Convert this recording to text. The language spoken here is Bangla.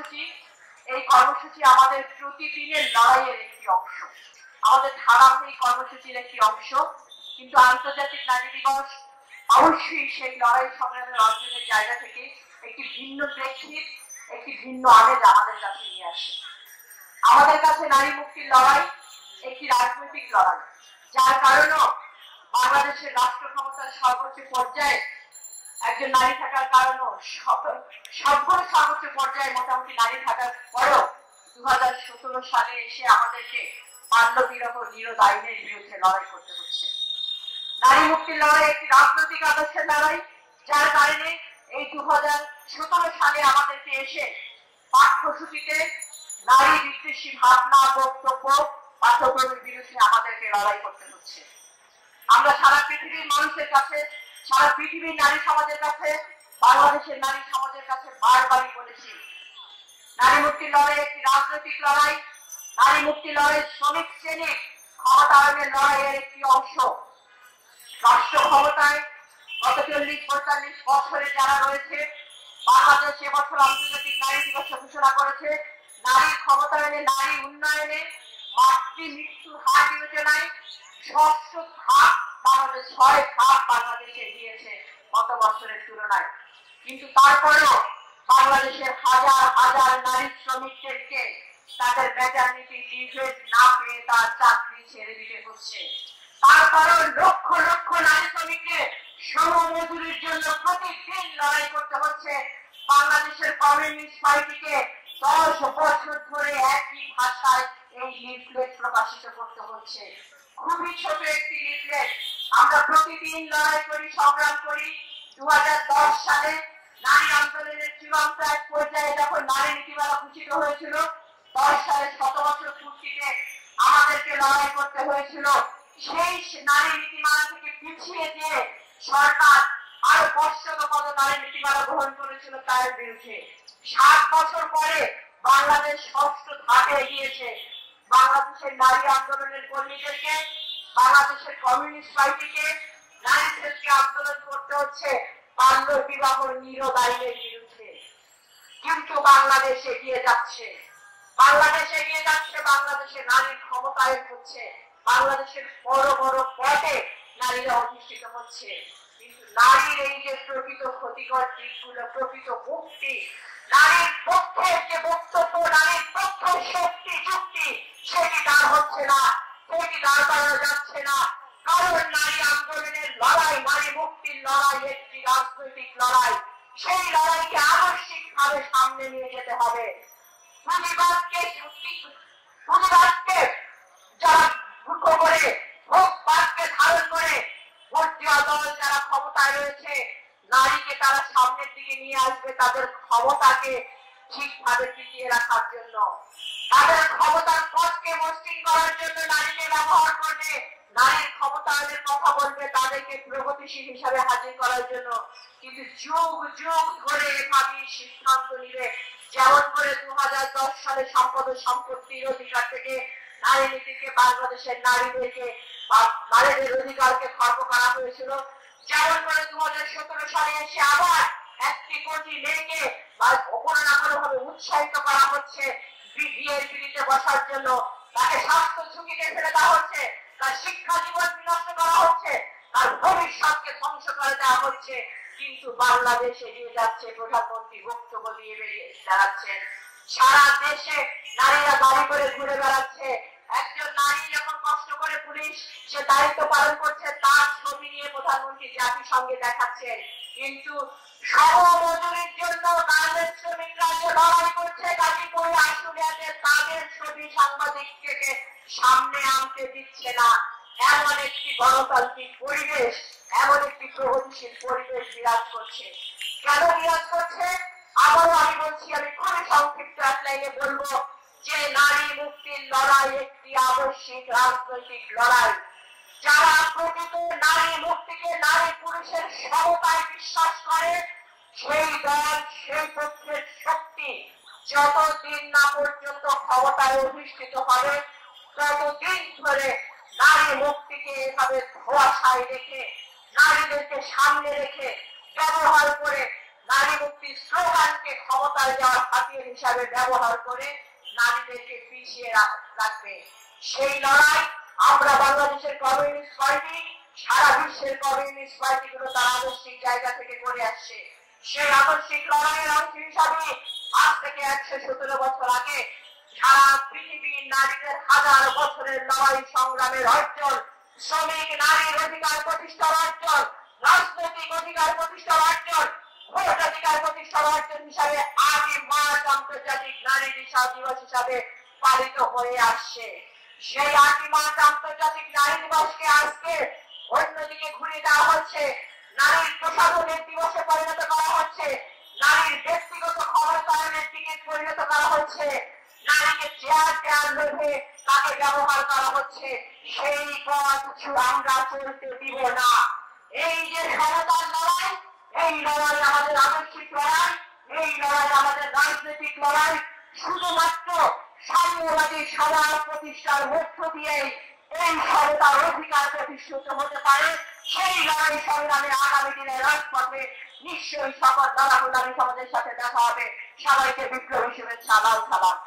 কর্মসূচি আমাদের প্রতিদিনের লড়াইয়ের একটি অংশ, আমাদের ধারাবাহিক কর্মসূচির একটি অংশ। কিন্তু আন্তর্জাতিক নারী দিবস অবশ্যই সেই লড়াই সংগ্রামের অর্জনের জায়গা থেকে একটি ভিন্ন প্রেক্ষিত, একটি ভিন্ন আমেজ আমাদের কাছে নিয়ে আসে। আমাদের কাছে নারী মুক্তির লড়াই একটি রাজনৈতিক লড়াই, যার কারণে বাংলাদেশের রাষ্ট্র ক্ষমতার সর্বোচ্চ পর্যায়ে একজন নারী থাকার কারণে সর্বোচ্চ পর্যায়ে মোটামুটি নারী থাকার পরেও 2017 সালে এসে আমাদেরকে বাল্য বিবাহ নিরোধ আইনের বিরুদ্ধে লড়াই করতে হচ্ছে। নারী মুক্তির লড়াই একটি রাজনৈতিক আদর্শের লড়াই, যার কারণে এই 2017 সালে আমাদেরকে এসে পাঠ্যসূচিতে নারী বিদ্বেষী ভাবনা, বক্তব্য, পাঠ্যক্রমের বিরুদ্ধে আমাদেরকে লড়াই করতে হচ্ছে। আমরা সারা পৃথিবীর মানুষের কাছে, সারা পৃথিবীর নারী সমাজের কাছে, বাংলাদেশের নারী সমাজের কাছে বারবারই বলেছি, নারী মুক্তির লড়াই একটি রাজনৈতিক লড়াই। নারী মুক্তির লড়াই শ্রমিক শ্রেণীর ক্ষমতায়নের লড়াইয়ের একটি অংশ। রাষ্ট্র ক্ষমতায় গত 40-45 বছরে যারা রয়েছে, বাংলাদেশ এবছর আন্তর্জাতিক নারী দিবস ঘোষণা করেছে। নারীর ক্ষমতায়নে, নারী উন্নয়নে, মাতৃ মৃত্যুর হার বিবেচনায় 6 ধাপ বাংলাদেশ 6 ধাপ বাংলাদেশে দিয়েছে গত বছরের তুলনায়। কিন্তু তারপরেও বাংলাদেশের হাজার হাজার নারী শ্রমিকদেরকে তাদের ম্যাটারনিটি লিভে না পেয়ে তার চাকরি ছেড়ে দিতে হচ্ছে। তারপরেও লক্ষ লক্ষ নারী শ্রমিককে সমমজুরির জন্য প্রতিদিন লড়াই করতে হচ্ছে। বাংলাদেশের কমিউনিস্ট পার্টিকে 10 বছর ধরে একই ভাষায় এই লিফলেট প্রকাশিত করতে হচ্ছে। খুবই ছোট একটি লিফলেট। আমরা প্রতিদিন লড়াই করি, সংগ্রাম করি। 2010 সালে নারী আন্দোলনের চূড়ান্ত এক পর্যায়ে যখন নারী নীতিমালা ঘোষিত হয়েছিল, 10 সালে 7 বছর পূর্তিতে আমাদেরকে লড়াই করতে হয়েছিল। সেই নারী নীতিমালা থেকে পিছিয়ে দিয়ে সরকার আরো পশ্চাৎপদ নারী নীতিমালা গ্রহণ করেছিল তার বিরুদ্ধে। 7 বছর পরে বাংলাদেশ 6ষ্ঠ ধাপে এগিয়েছে। বাংলাদেশের নারী আন্দোলনের কর্মীদেরকে, বাংলাদেশের কমিউনিস্ট পার্টিকে, নারী সেলকে আন্দোলন করতে হচ্ছে বাল্য বিবাহ নিরোধ আইনের বিরুদ্ধে। কিন্তু বাংলাদেশ এগিয়ে যাচ্ছে, বাংলাদেশে নারীর ক্ষমতায়ন হচ্ছে, বাংলাদেশের বড় বড় পদে নারীরা অধিষ্ঠিত হচ্ছে। কিন্তু নারীর এই যে প্রকৃত ক্ষতিকর দিকগুলো, প্রকৃত মুক্তি, নারীর পক্ষের যে বক্তব্য, নারীর পক্ষের শক্তি যুক্তি, সেটি দাঁড় হচ্ছে না, সেটি দাঁড় করানো যাচ্ছে না। কারণ নারী আন্দোলনের লড়াই, নারী মুক্তির লড়াই একটি রাজনৈতিক লড়াই। সেই লড়াইকে আদর্শিক ভাবে সামনে নিয়ে যেতে হবে। পুঁজিবাদকে যারা মুখ করে, ভোগবাদকে ধারণ করে, ভোটীয় দল যারা ক্ষমতায় রয়েছে, নারীকে তারা সামনের দিকে নিয়ে আসবে তাদের ক্ষমতাকে ঠিকভাবে টিকিয়ে রাখার জন্য, তাদের ক্ষমতার পথকে মসৃণ করার জন্য নারীকে ব্যবহার করবে, নারীর ক্ষমতায়নের কথা বলবে, তাদেরকে প্রগতিশীল হিসাবে হাজির করার জন্য। কিন্তু যুগ যুগ ধরে এভাবেই সিদ্ধান্ত নিবে। যেমন করে 2010 সালে সম্পত্তির অধিকার থেকে নারী নীতিকে, বাংলাদেশের নারীদেরকে বা নারীদের অধিকারকে খর্ব করা হয়েছিল, যেমন করে 2017 সালে এসে আবার 1 কোটি মেয়েকে কোনো না কোনো ভাবে উৎসাহিত করা হচ্ছে বিয়ের পিড়িতে বসার জন্য, তাকে স্বাস্থ্য ঝুঁকিতে ফেলে দেওয়া হচ্ছে, তার শিক্ষা জীবন বিনষ্ট করা হচ্ছে, তার ভবিষ্যৎকে ধ্বংস করে দেওয়া হচ্ছে। কিন্তু বাংলাদেশ এগিয়ে যাচ্ছে, প্রধানমন্ত্রী বক্তব্য দিয়ে বেরিয়ে দাঁড়াচ্ছেন, সারা দেশে নারীরা গাড়ি করে ঘুরে বেড়াচ্ছে। একজন নারী যখন কষ্ট করে পুলিশ সে দায়িত্ব পালন করছে, তার ছবি নিয়ে প্রধানমন্ত্রী জাতিসংঘে দেখাচ্ছেন। কিন্তু সমমজুরির জন্য গার্মেন্টস শ্রমিকরা যে লড়াই করছে গাজীপুরে, আশুলিয়াতে, তাদের ছবি সাংবাদিককে সামনে আনতে দিচ্ছে না। এমন একটি গণতান্ত্রিক পরিবেশ, এমন একটি প্রগতিশীল পরিবেশ বিরাজ করছে। কেন বিরাজ করছে? আবারও আমি বলছি, আমি খুবই সংক্ষিপ্ত এক লাইনে বলবো যে নারী মুক্তির লড়াই একটি আবশ্যিক রাজনৈতিক লড়াই। যারা প্রকৃত নারী মুক্তিকে, নারী পুরুষের সমতায় বিশ্বাস করে, সেই দল, সেই পক্ষের শক্তি যতদিন না পর্যন্ত ক্ষমতায় অধিষ্ঠিত হবে, ততদিন ধরে নারী মুক্তিকে এভাবে ধোঁয়াশায় রেখে, নারীদেরকে সামনে রেখে ব্যবহার করে নারী মুক্তির স্লোগানকে ক্ষমতায় যাওয়ার হাতিয়ার হিসাবে ব্যবহার করে নারীদেরকে পিছিয়ে রাখবে। সেই লড়াই আমরা বাংলাদেশের কমিউনিস্ট পার্টি, সারা বিশ্বের কমিউনিস্ট পার্টিগুলো তার আদর্শিক জায়গা থেকে করে আসছে। সেই আদর্শিক লড়াইয়ের অংশ হিসাবে আজ থেকে 117 বছর আগে সারা পৃথিবীর নারীদের হাজার বছরের লড়াই সংগ্রামের অর্জন, শ্রমিক নারীর অধিকার প্রতিষ্ঠার অর্জন, রাজনৈতিক অধিকার প্রতিষ্ঠার অর্জন, ভোটাধিকার প্রতিষ্ঠার অর্জন হিসাবে 8 মার্চ আন্তর্জাতিক নারী দিবস হিসাবে পালিত হয়ে আসছে। সেই 8 মার্চ আন্তর্জাতিক নারী দিবসকে আজকে অন্যদিকে ঘুরিয়ে দেওয়া হচ্ছে, নারীর প্রসাধনের দিবসে পরিণত করা হচ্ছে, নারীর ব্যক্তিগত ক্ষমতায়নের দিকে পরিণত করা হচ্ছে, নারীকে চেয়ার লোভে তাকে ব্যবহার করা হচ্ছে। সেই পথ আমরা চলতে দিব না। এই যে সমতার লড়াই, এই লড়াই আমাদের আদর্শিক লড়াই, এই লড়াই আমাদের রাজনৈতিক লড়াই। শুধুমাত্র সাম্যবাদী সমাজ প্রতিষ্ঠার মধ্য দিয়ে এই সমতার অধিকার প্রতিষ্ঠিত হতে পারে। সেই লড়াই সংগ্রামে আগামী দিনে রাজপথে নিশ্চয়ই সকল লড়াকু নারী সমাজের সাথে দেখা হবে। সবাইকে বিপ্লবী শুভেচ্ছা, লাল সালাম।